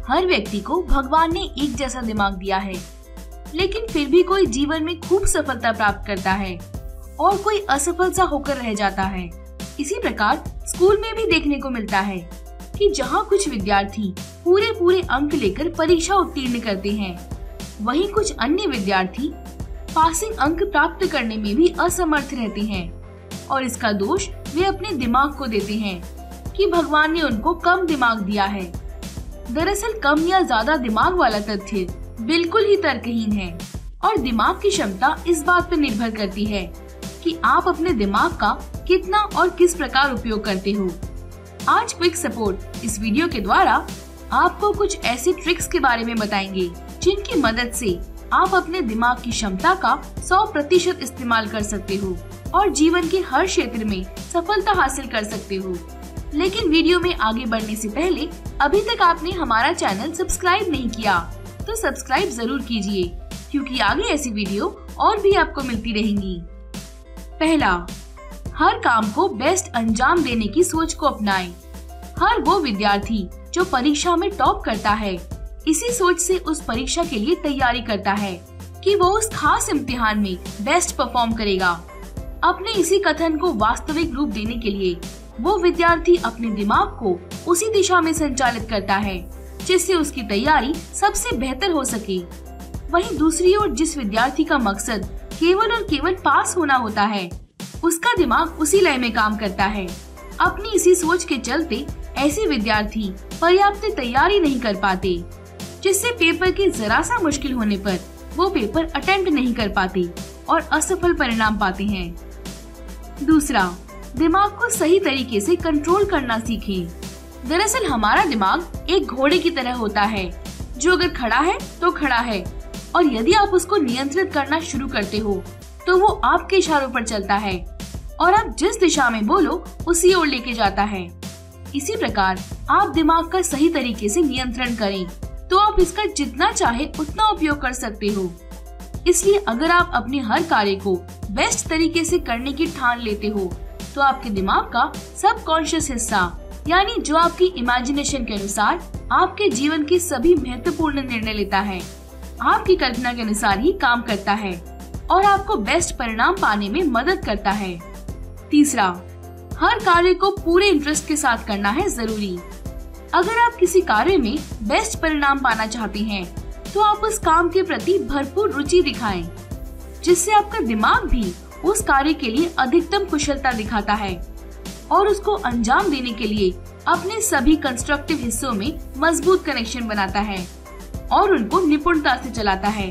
हर व्यक्ति को भगवान ने एक जैसा दिमाग दिया है, लेकिन फिर भी कोई जीवन में खूब सफलता प्राप्त करता है और कोई असफल सा होकर रह जाता है। इसी प्रकार स्कूल में भी देखने को मिलता है कि जहाँ कुछ विद्यार्थी पूरे अंक लेकर परीक्षा उत्तीर्ण करते हैं, वहीं कुछ अन्य विद्यार्थी पासिंग अंक प्राप्त करने में भी असमर्थ रहते हैं और इसका दोष वे अपने दिमाग को देते हैं कि भगवान ने उनको कम दिमाग दिया है। दरअसल कम या ज्यादा दिमाग वाला तथ्य बिल्कुल ही तर्कहीन है और दिमाग की क्षमता इस बात पर निर्भर करती है कि आप अपने दिमाग का कितना और किस प्रकार उपयोग करते हो। आज क्विक सपोर्ट इस वीडियो के द्वारा आपको कुछ ऐसे ट्रिक्स के बारे में बताएंगे जिनकी मदद से आप अपने दिमाग की क्षमता का 100% इस्तेमाल कर सकते हो और जीवन के हर क्षेत्र में सफलता हासिल कर सकते हो। लेकिन वीडियो में आगे बढ़ने से पहले अभी तक आपने हमारा चैनल सब्सक्राइब नहीं किया तो सब्सक्राइब जरूर कीजिए, क्योंकि आगे ऐसी वीडियो और भी आपको मिलती रहेंगी। पहला, हर काम को बेस्ट अंजाम देने की सोच को अपनाएं। हर वो विद्यार्थी जो परीक्षा में टॉप करता है, इसी सोच से उस परीक्षा के लिए तैयारी करता है कि वो उस खास इम्तिहान में बेस्ट परफॉर्म करेगा। अपने इसी कथन को वास्तविक रूप देने के लिए वो विद्यार्थी अपने दिमाग को उसी दिशा में संचालित करता है जिससे उसकी तैयारी सबसे बेहतर हो सके। वहीं दूसरी ओर जिस विद्यार्थी का मकसद केवल और केवल पास होना होता है, उसका दिमाग उसी लय में काम करता है। अपनी इसी सोच के चलते ऐसे विद्यार्थी पर्याप्त तैयारी नहीं कर पाते, जिससे पेपर के जरा सा मुश्किल होने पर वो पेपर अटेम्प्ट नहीं कर पाते और असफल परिणाम पाते हैं। दूसरा, दिमाग को सही तरीके से कंट्रोल करना सीखें। दरअसल हमारा दिमाग एक घोड़े की तरह होता है जो अगर खड़ा है तो खड़ा है, और यदि आप उसको नियंत्रित करना शुरू करते हो तो वो आपके इशारों पर चलता है और आप जिस दिशा में बोलो उसी ओर लेके जाता है। इसी प्रकार आप दिमाग का सही तरीके से नियंत्रण करें तो आप इसका जितना चाहे उतना उपयोग कर सकते हो। इसलिए अगर आप अपने हर कार्य को बेस्ट तरीके से करने की ठान लेते हो तो आपके दिमाग का सबकॉन्शियस हिस्सा, यानी जो आपकी इमेजिनेशन के अनुसार आपके जीवन के सभी महत्वपूर्ण निर्णय लेता है, आपकी कल्पना के अनुसार ही काम करता है और आपको बेस्ट परिणाम पाने में मदद करता है। तीसरा, हर कार्य को पूरे इंटरेस्ट के साथ करना है जरूरी। अगर आप किसी कार्य में बेस्ट परिणाम पाना चाहते हैं तो आप उस काम के प्रति भरपूर रुचि दिखाएं, जिससे आपका दिमाग भी उस कार्य के लिए अधिकतम कुशलता दिखाता है और उसको अंजाम देने के लिए अपने सभी कंस्ट्रक्टिव हिस्सों में मजबूत कनेक्शन बनाता है और उनको निपुणता से चलाता है।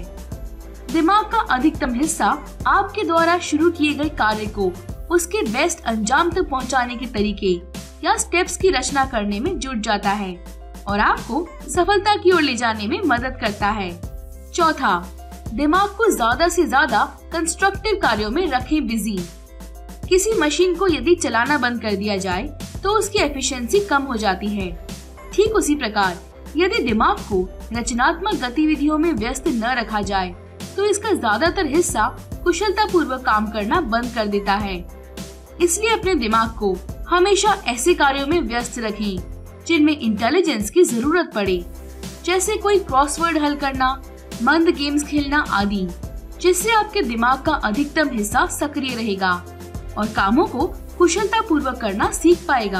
दिमाग का अधिकतम हिस्सा आपके द्वारा शुरू किए गए कार्य को उसके बेस्ट अंजाम तक पहुंचाने के तरीके या स्टेप्स की रचना करने में जुट जाता है और आपको सफलता की ओर ले जाने में मदद करता है। चौथा, दिमाग को ज्यादा से ज्यादा कंस्ट्रक्टिव कार्यों में रखें बिजी। किसी मशीन को यदि चलाना बंद कर दिया जाए तो उसकी एफिशिएंसी कम हो जाती है। ठीक उसी प्रकार यदि दिमाग को रचनात्मक गतिविधियों में व्यस्त न रखा जाए तो इसका ज्यादातर हिस्सा कुशलता पूर्वक काम करना बंद कर देता है। इसलिए अपने दिमाग को हमेशा ऐसे कार्यों में व्यस्त रखें जिनमें इंटेलिजेंस की जरूरत पड़े, जैसे कोई क्रॉसवर्ड हल करना, मंद गेम्स खेलना आदि, जिससे आपके दिमाग का अधिकतम हिस्सा सक्रिय रहेगा और कामों को कुशलता पूर्वक करना सीख पाएगा।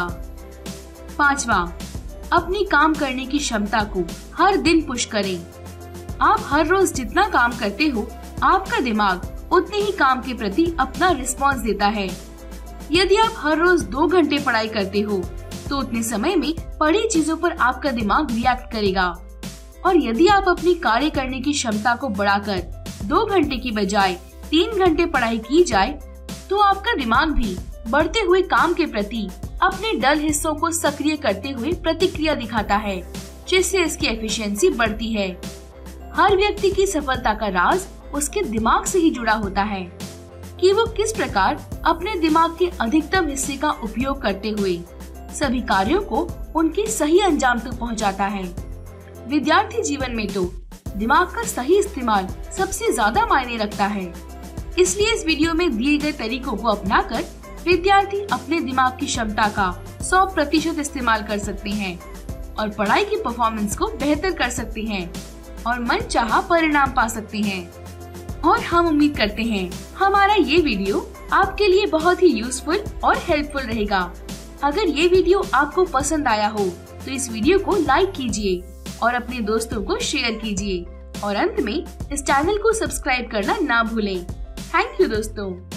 पांचवा, अपनी काम करने की क्षमता को हर दिन पुश करें। आप हर रोज जितना काम करते हो, आपका दिमाग उतने ही काम के प्रति अपना रिस्पॉन्स देता है। यदि आप हर रोज 2 घंटे पढ़ाई करते हो तो उतने समय में पढ़ी चीजों पर आपका दिमाग रिएक्ट करेगा, और यदि आप अपनी कार्य करने की क्षमता को बढ़ाकर 2 घंटे की बजाय 3 घंटे पढ़ाई की जाए तो आपका दिमाग भी बढ़ते हुए काम के प्रति अपने डल हिस्सों को सक्रिय करते हुए प्रतिक्रिया दिखाता है, जिससे इसकी एफिशिएंसी बढ़ती है। हर व्यक्ति की सफलता का राज उसके दिमाग से ही जुड़ा होता है कि वो किस प्रकार अपने दिमाग के अधिकतम हिस्से का उपयोग करते हुए सभी कार्यों को उनके सही अंजाम तक पहुंचाता है। विद्यार्थी जीवन में तो दिमाग का सही इस्तेमाल सबसे ज्यादा मायने रखता है। इसलिए इस वीडियो में दिए गए तरीकों को अपनाकर विद्यार्थी अपने दिमाग की क्षमता का 100% इस्तेमाल कर सकते हैं और पढ़ाई की परफॉर्मेंस को बेहतर कर सकते हैं और मनचाहा परिणाम पा सकते हैं। और हम उम्मीद करते हैं हमारा ये वीडियो आपके लिए बहुत ही यूजफुल और हेल्पफुल रहेगा। अगर ये वीडियो आपको पसंद आया हो तो इस वीडियो को लाइक कीजिए और अपने दोस्तों को शेयर कीजिए और अंत में इस चैनल को सब्सक्राइब करना ना भूलें। थैंक यू दोस्तों।